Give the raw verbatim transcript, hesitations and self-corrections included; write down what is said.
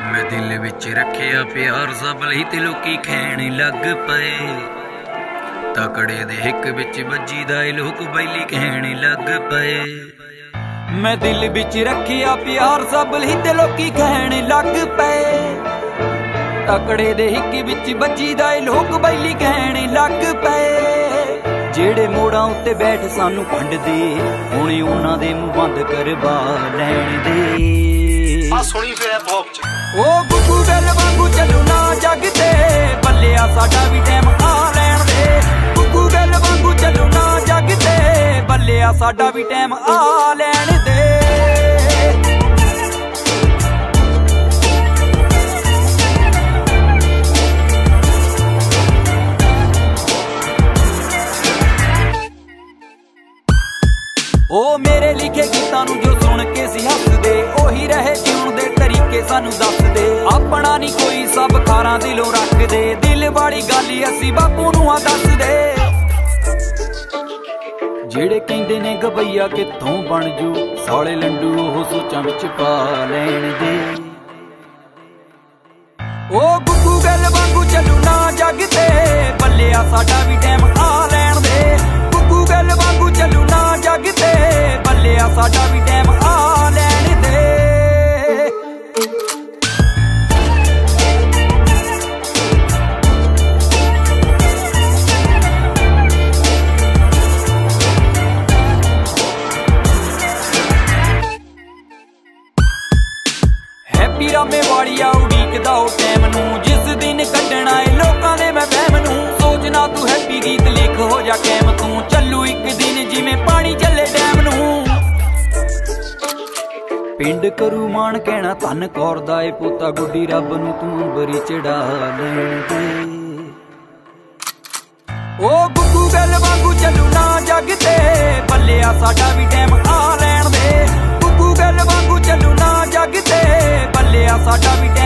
मैं दिल विच रखिया प्यार सब लई ते लोकी खैण लग पए। तकड़े दे हिक विच बज्जी दा लोक बैली कहण लग पए। मैं दिल विच रखिया प्यार सब लई ते लोकी कहण लग पए। तकड़े दे हिक विच बज्जी दा लोक बैली कहण लग पए। जेड़े मोड़ां उत्ते बैठ सानू भंडदे हुणे उन्हां दे मूंह बंद करवा लैण दे। आ सुणी फिर भौक च ओ गुग्गू गल वांगू चलू ना जग ते बल्लिया साडा भी टाइम आ लैण दे। गुग्गू गल वांगू चलू ना जग ते बल्लिया साडा भी टाइम आ लैण दे। ओ मेरे लिखे गीतां नूं जो सुन के सी हसदे ओही रहे जीउण दे तरीके सानू दसदे। अपना नहीं कोई सब खारां दिलों रखदे दिल वाली गल असी बापू नूं आ दसदे। जेड़े कहंदे ने गबैया कित्थों बण जू सौले लंडू ओह सोचां विच पा लैण दे। ओ गुग्गू गल वांगू चलू ना जग ते बल्लिया साडा भी टाइम आ लैण दे। गुग्गू गल वांगू चलू ना जग ते बल्लिया साडा भी टाइम आ लैण दे। हैप्पी रामेवालिया उड़ीकदा ओ टाइम नूं जिस दिन कड्डना ए लोकां दे मैं वहम नूं। सोचना तू हैप्पी गीत लिख हो जा कैम तू चलू एक दिन जिवें पानी चले डैम नूं। पिंड करू मान कहना धन कौर दा ए पोता गुड्डी रब नूं तू अंबरी चढ़ा लैण दे। ओ गुग्गू गल वांगू चलू ना जग ते बल्लिया साडा भी टाइम आ लैण दे। गुग्गू गल वांगू चलू ना जग ते बल्लिया साडा भी टाइम